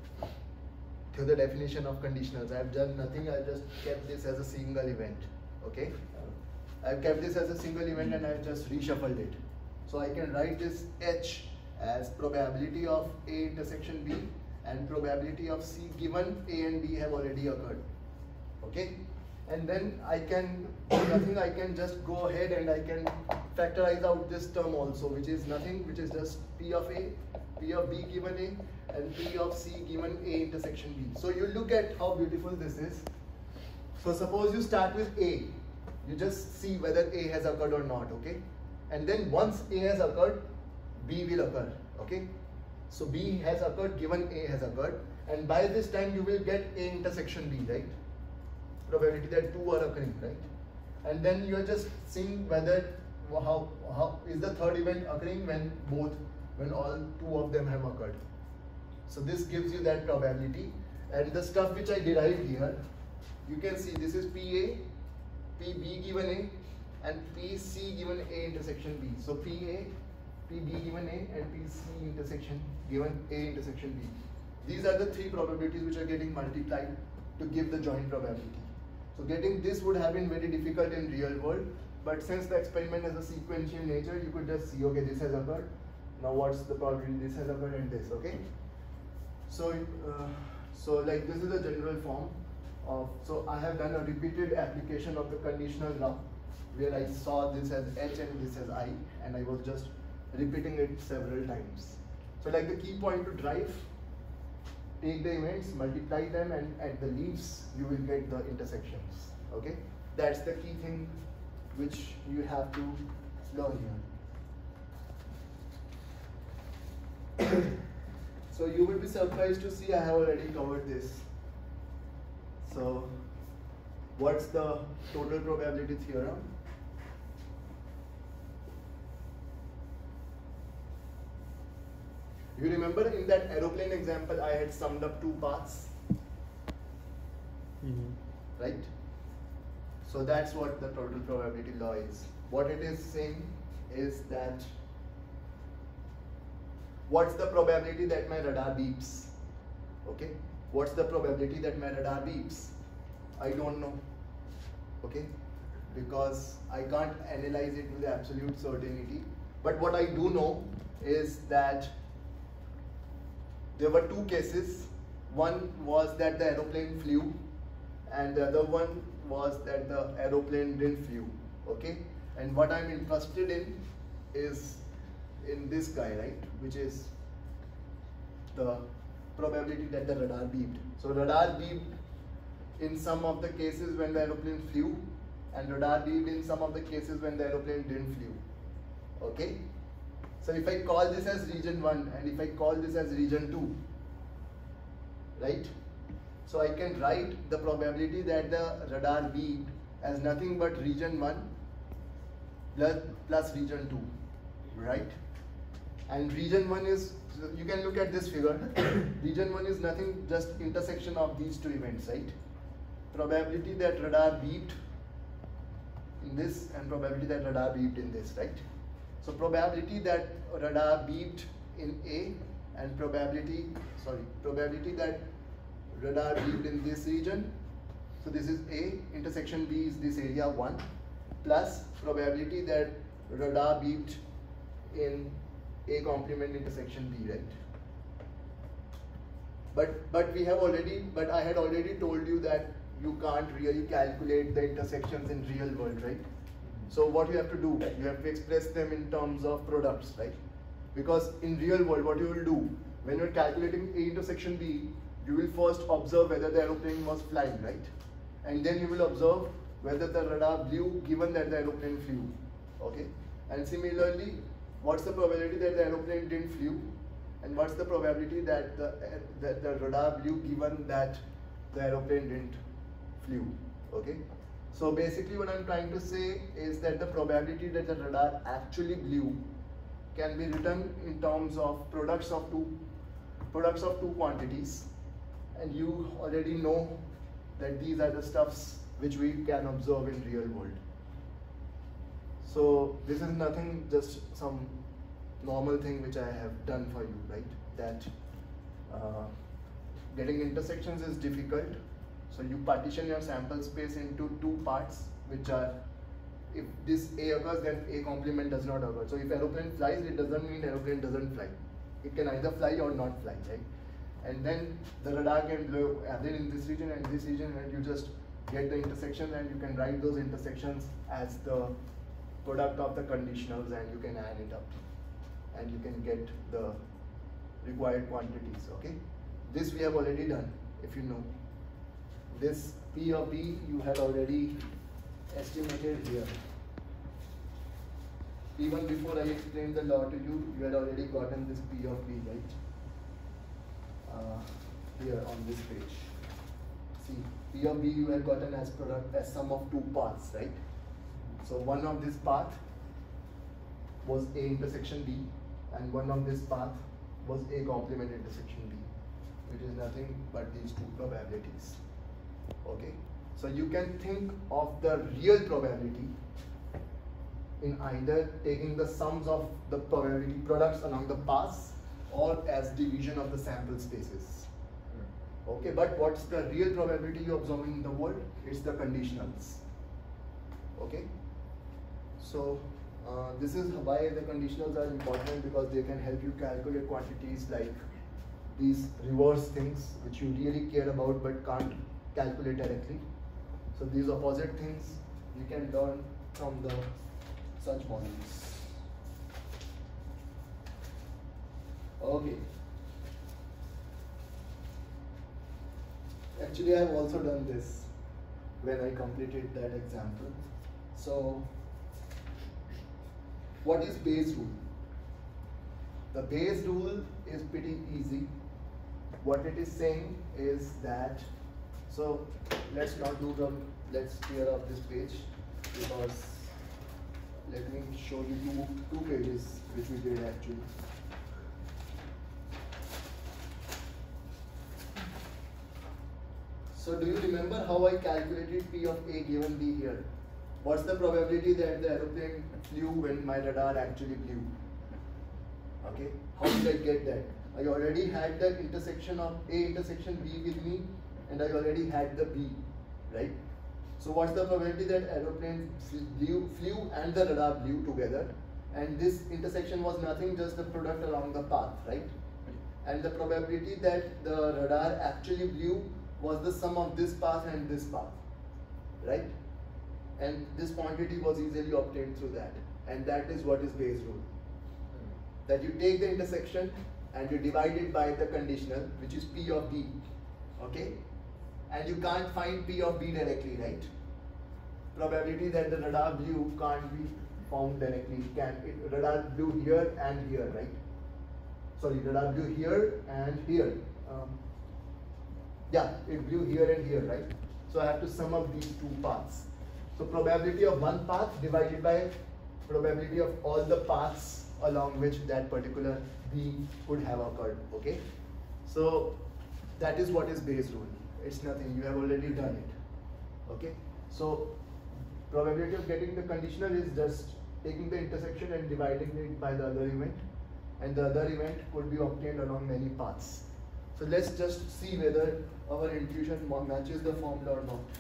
To the definition of conditionals, I have done nothing, I just kept this as a single event, okay? I've kept this as a single event and I've just reshuffled it. So I can write this H as probability of A intersection B and probability of C given A and B have already occurred, okay? And then I can do nothing, I can just go ahead and I can factorize out this term also, which is nothing, which is just P of A, P of B given A, and P of C given A intersection B. So you look at how beautiful this is. So suppose you start with A, you just see whether A has occurred or not, okay? And then once A has occurred, B will occur, okay? So B has occurred given A has occurred, and by this time you will get A intersection B, right? Probability that two are occurring, right? And then you are just seeing whether how how is the third event occurring when both when all two of them have occurred. So this gives you that probability, and the stuff which I derived here, you can see this is P A, P B given A, and P C given A intersection B. So P A, P B given A, and P C intersection given A intersection B. These are the three probabilities which are getting multiplied to give the joint probability. So getting this would have been very difficult in real world, but since the experiment has a sequential nature, you could just see, okay, this has occurred, now what's the probability this has occurred and this, okay? So, uh, so like this is the general form of, so I have done a repeated application of the conditional graph where I saw this as H and this as I, and I was just repeating it several times. So like the key point to drive, take the events, multiply them, and at the leaves you will get the intersections, okay? That's the key thing which you have to learn here. So you will be surprised to see I have already covered this. So what's the total probability theorem? You remember in that aeroplane example I had summed up two paths? Mm-hmm. Right? So that's what the total probability law is. What it is saying is that what's the probability that my radar beeps? Okay? What's the probability that my radar beeps? I don't know. Okay? Because I can't analyze it with absolute certainty. But what I do know is that there were two cases. One was that the aeroplane flew, and the other one was that the aeroplane didn't flew. Okay? And what I'm interested in is in this guy, right? Which is the probability that the radar beeped. So radar beeped in some of the cases when the aeroplane flew, and radar beeped in some of the cases when the aeroplane didn't flew. Okay? So if I call this as region one and if I call this as region two, right? So I can write the probability that the radar beeped as nothing but region one plus, plus region two, right? And region one is, you can look at this figure. Region one is nothing, just intersection of these two events, right? Probability that radar beeped in this and probability that radar beeped in this, right? So probability that radar beeped in A and probability, sorry, probability that radar beeped in this region. So this is A, intersection B is this area one, plus probability that radar beeped in A complement intersection B, right? But but we have already, but I had already told you that you can't really calculate the intersections in real world, right? So what you have to do, you have to express them in terms of products, right? Because in real world, what you will do, when you're calculating A intersection B, you will first observe whether the aeroplane was flying, right? And then you will observe whether the radar blew given that the aeroplane flew, okay? And similarly, what's the probability that the aeroplane didn't flew? And what's the probability that the, that the radar blew given that the aeroplane didn't flew, okay? So basically what I'm trying to say is that the probability that the radar actually blew can be written in terms of products of two products of two quantities, and you already know that these are the stuffs which we can observe in real world. So this is nothing, just some normal thing which I have done for you, right? That uh, getting intersections is difficult. So you partition your sample space into two parts, which are, if this A occurs, then A complement does not occur. So if aeroplane flies, it doesn't mean aeroplane doesn't fly. It can either fly or not fly, right? And then the radar can blow either in this region and this region, and you just get the intersections, and you can write those intersections as the product of the conditionals, and you can add it up, and you can get the required quantities, okay? This we have already done, if you know. This P of B you had already estimated here. Even before I explained the law to you, you had already gotten this P of B, right? Uh, here on this page. See, P of B you had gotten as product as sum of two paths, right? So one of this path was A intersection B, and one of this path was A complement intersection B, which is nothing but these two probabilities. Okay, so you can think of the real probability in either taking the sums of the probability products along the paths or as division of the sample spaces. Okay, but what's the real probability you're observing in the world? It's the conditionals. Okay, so uh, this is why the conditionals are important, because they can help you calculate quantities like these reverse things which you really care about but can't calculate directly. So these opposite things you can learn from the such models. Okay. Actually, I have also done this when I completed that example. So, what is Bayes' rule? The Bayes' rule is pretty easy. What it is saying is that So let's not do them. Let's clear up this page because let me show you two two pages which we did actually. So do you remember how I calculated P of A given B here? What's the probability that the aeroplane flew when my radar actually flew? Okay, how did I get that? I already had the intersection of A intersection B with me, and I already had the B, right? So what's the probability that aeroplane flew, flew and the radar flew together? And this intersection was nothing, just the product along the path, right? And the probability that the radar actually flew was the sum of this path and this path, right? And this quantity was easily obtained through that. And that is what is Bayes' rule. That you take the intersection and you divide it by the conditional, which is P of B, okay? And you can't find P of B directly, right? Probability that the radar blew can't be found directly. It can, it, radar blew here and here, right? Sorry, radar blew here and here. Um, yeah, it blew here and here, right? So I have to sum up these two paths. So probability of one path divided by probability of all the paths along which that particular B could have occurred, okay? So that is what is Bayes' rule. It's nothing, you have already done it, okay? So probability of getting the conditional is just taking the intersection and dividing it by the other event, and the other event could be obtained along many paths. So let's just see whether our intuition matches the formula or not.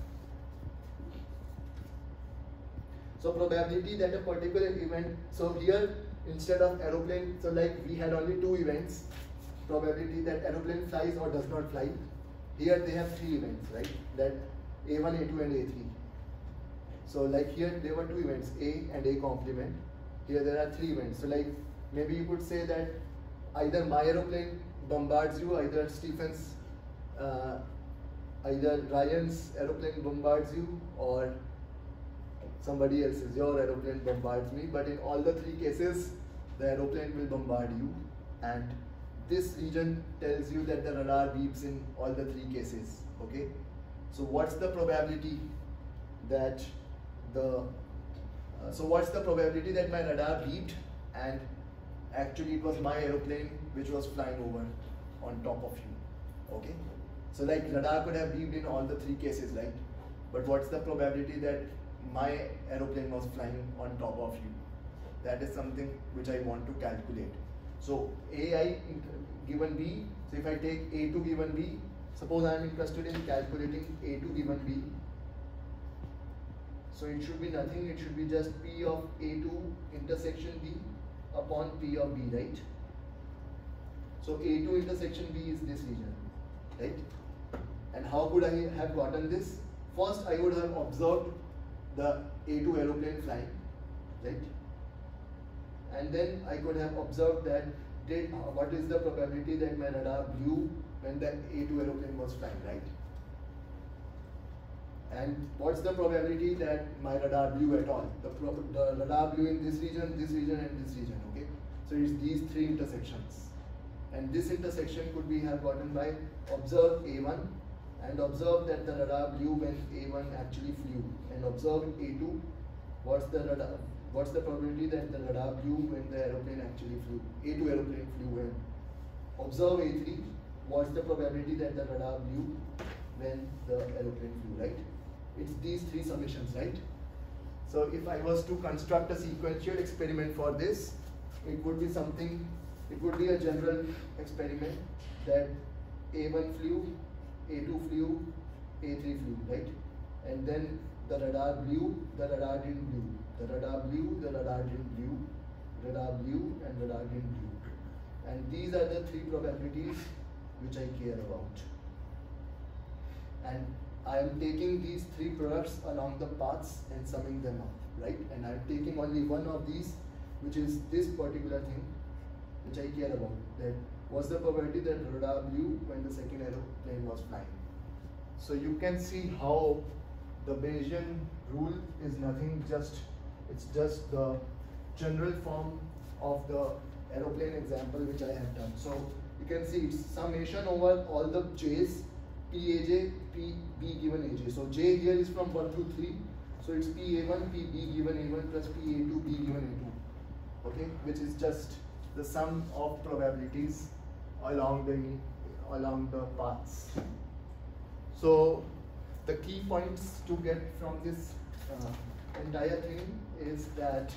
So probability that a particular event, so here instead of aeroplane, so like we had only two events, probability that aeroplane flies or does not fly. Here they have three events, right? That A one, A two and A three. So like here there were two events, A and A complement. Here there are three events. So like maybe you could say that either my aeroplane bombards you, either Stephen's, uh, either Ryan's aeroplane bombards you, or somebody else's, your aeroplane bombards me, but in all the three cases, the aeroplane will bombard you, and this region tells you that the radar beeps in all the three cases, okay? So what's the probability that the, uh, so what's the probability that my radar beeped and actually it was my aeroplane which was flying over on top of you, okay? So like radar could have beeped in all the three cases, right? But what's the probability that my aeroplane was flying on top of you? That is something which I want to calculate. So A I given B, so if I take A two given B, suppose I am interested in calculating A two given B, so it should be nothing, it should be just P of A two intersection B upon P of B, right? So A two intersection B is this region, right? And how could I have gotten this? First I would have observed the A two aeroplane flying, right? And then I could have observed that did, uh, what is the probability that my radar blew when the A two aeroplane was flying, right? And what's the probability that my radar blew at all? The, pro the radar blew in this region, this region and this region, okay? So it's these three intersections. And this intersection could be have gotten by observe A one and observe that the radar blew when A one actually flew, and observe A two, what's the radar, what's the probability that the radar blew when the aeroplane actually flew, A two aeroplane flew when. Observe A three, what's the probability that the radar blew when the aeroplane flew, right? It's these three summations, right? So if I was to construct a sequential experiment for this, it would be something, it would be a general experiment that A one flew, A two flew, A three flew, right? And then the radar blew, the radar didn't blew. The radar blew, the radar didn't blew. Radar blew and radar didn't blew. And these are the three probabilities which I care about. And I am taking these three products along the paths and summing them up, right? And I am taking only one of these, which is this particular thing, which I care about. That was the probability that the radar blew when the second aeroplane was flying. So you can see how the Bayesian rule is nothing, just it's just the general form of the aeroplane example which I have done. So you can see it's summation over all the j's P A J, P B given A J. So J here is from one through three. So it's P A one, P B given A one plus P A two, B given A two. Okay, which is just the sum of probabilities along the along the paths. So the key points to get from this uh, entire thing is that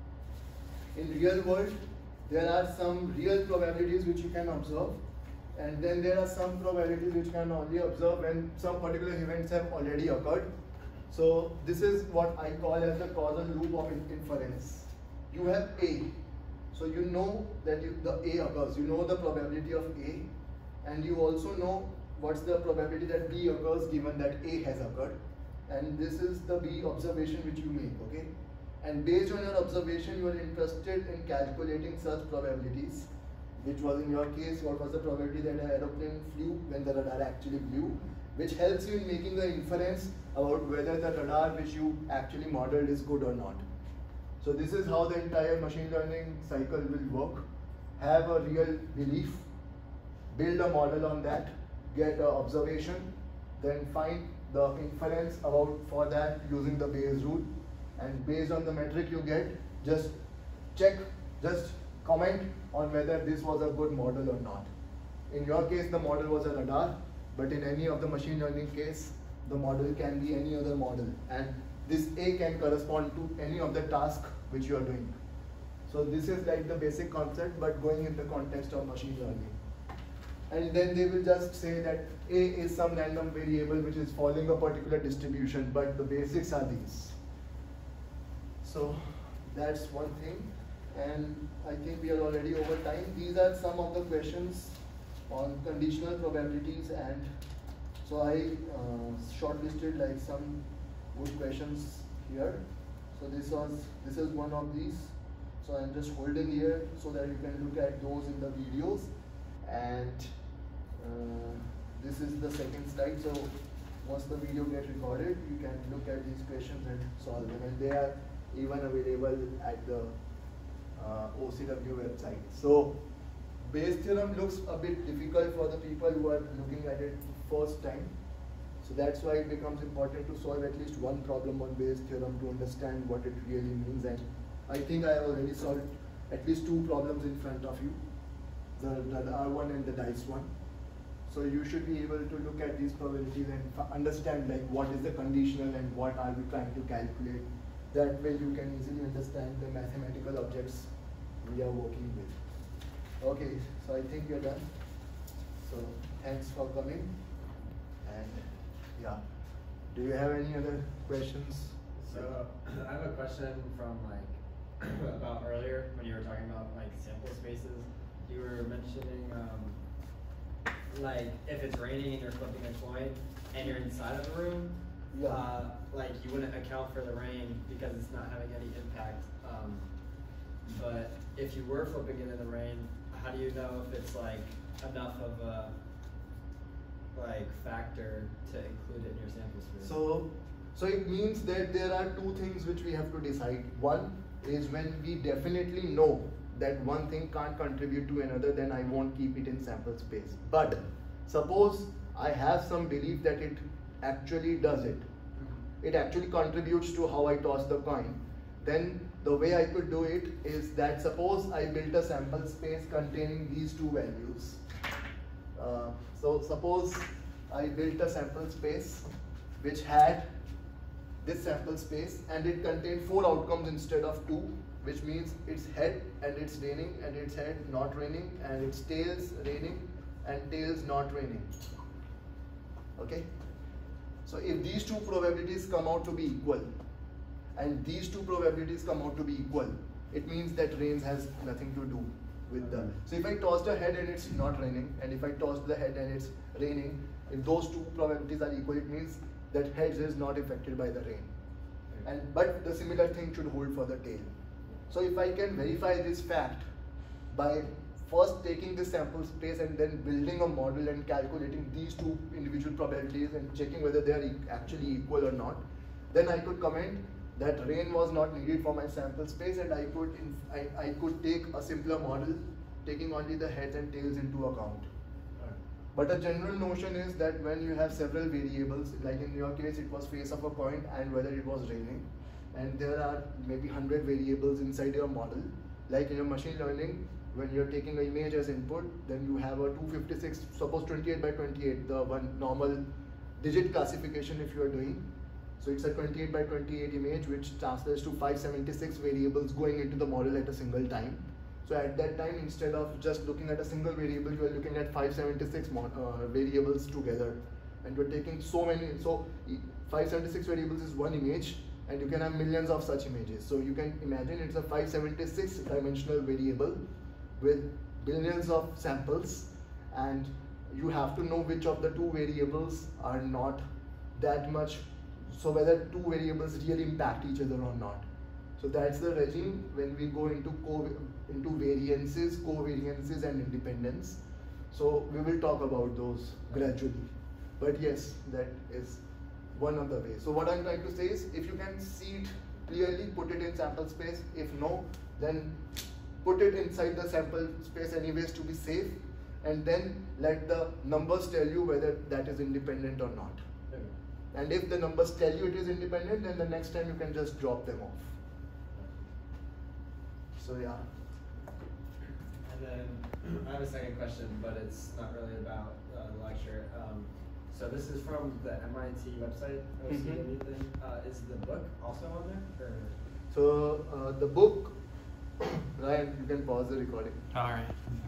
in real world there are some real probabilities which you can observe, and then there are some probabilities which you can only observe when some particular events have already occurred. So this is what I call as the causal loop of inference. You have A, so you know that you, the A occurs, you know the probability of A, and you also know what's the probability that B occurs given that A has occurred, and this is the B observation which you make, okay? And based on your observation, you are interested in calculating such probabilities, which was in your case, what was the probability that an aeroplane flew when the radar actually flew, which helps you in making the inference about whether the radar which you actually modeled is good or not. So this is how the entire machine learning cycle will work. Have a real belief, build a model on that, get an observation, then find the inference about for that using the Bayes rule, and based on the metric you get, just check, just comment on whether this was a good model or not. In your case, the model was a radar, but in any of the machine learning case, the model can be any other model, and this A can correspond to any of the tasks which you are doing. So this is like the basic concept, but going in the context of machine learning. And then they will just say that A is some random variable which is following a particular distribution, but the basics are these. So that's one thing, and I think we are already over time. These are some of the questions on conditional probabilities, and so I uh, shortlisted like some good questions here. So this was this is one of these. So I'm just holding here so that you can look at those in the videos, and uh, this is the second slide. So once the video gets recorded, you can look at these questions and solve them, and they are even available at the uh, O C W website. So Bayes theorem looks a bit difficult for the people who are looking at it first time. So that's why it becomes important to solve at least one problem on Bayes theorem to understand what it really means. And I think I have already solved at least two problems in front of you, the, the R one and the DICE one. So you should be able to look at these probabilities and understand like what is the conditional and what are we trying to calculate. That way you can easily understand the mathematical objects we are working with. Okay, so I think you're done. So thanks for coming. And yeah, do you have any other questions? So I have a question from like about earlier when you were talking about like sample spaces. You were mentioning um, like if it's raining and you're flipping a coin and you're inside of a room, yeah. uh, like you wouldn't account for the rain because it's not having any impact. Um, but if you were flipping it in the rain, how do you know if it's like enough of a like factor to include it in your sample space? So, so it means that there are two things which we have to decide. One is when we definitely know that one thing can't contribute to another, then I won't keep it in sample space. But suppose I have some belief that it actually does it. It actually contributes to how I toss the coin. Then the way I could do it is that suppose I built a sample space containing these two values. Uh, so suppose I built a sample space which had this sample space and it contained four outcomes instead of two, which means its head and it's raining and its head not raining and its tails raining and tails not raining. Okay? So if these two probabilities come out to be equal and these two probabilities come out to be equal, it means that rain has nothing to do with the. So if I tossed a head and it's not raining, and if I tossed the head and it's raining, if those two probabilities are equal, it means that heads is not affected by the rain. And but the similar thing should hold for the tail. So if I can verify this fact by first taking this sample space and then building a model and calculating these two individual probabilities and checking whether they are e actually equal or not, then I could comment that rain was not needed for my sample space, and I could in, I, I could take a simpler model taking only the heads and tails into account. But a general notion is that when you have several variables, like in your case it was face of a point and whether it was raining, and there are maybe one hundred variables inside your model, like in your machine learning, when you're taking an image as input, then you have a two fifty-six, suppose twenty-eight by twenty-eight, the one normal digit classification if you are doing. So it's a twenty-eight by twenty-eight image which translates to five seventy-six variables going into the model at a single time. So at that time, instead of just looking at a single variable, you are looking at five seventy-six uh, variables together, and you're taking so many. So five seventy-six variables is one image, and you can have millions of such images. So you can imagine it's a five seventy-six dimensional variable with billions of samples, and you have to know which of the two variables are not that much. So whether two variables really impact each other or not. So that's the regime when we go into co into variances, covariances, and independence. So we will talk about those gradually. But yes, that is one of the ways. So what I'm trying to say is, if you can see it clearly, put it in sample space. If no, then put it inside the sample space anyways to be safe, and then let the numbers tell you whether that is independent or not. Okay. And if the numbers tell you it is independent, then the next time you can just drop them off. So yeah. And then I have a second question, but it's not really about uh, the lecture. Um, so this is from the M I T website, O C W mm-hmm. thing. Uh, is the book also on there? Or? So uh, the book, Ryan, you can pause the recording. All right.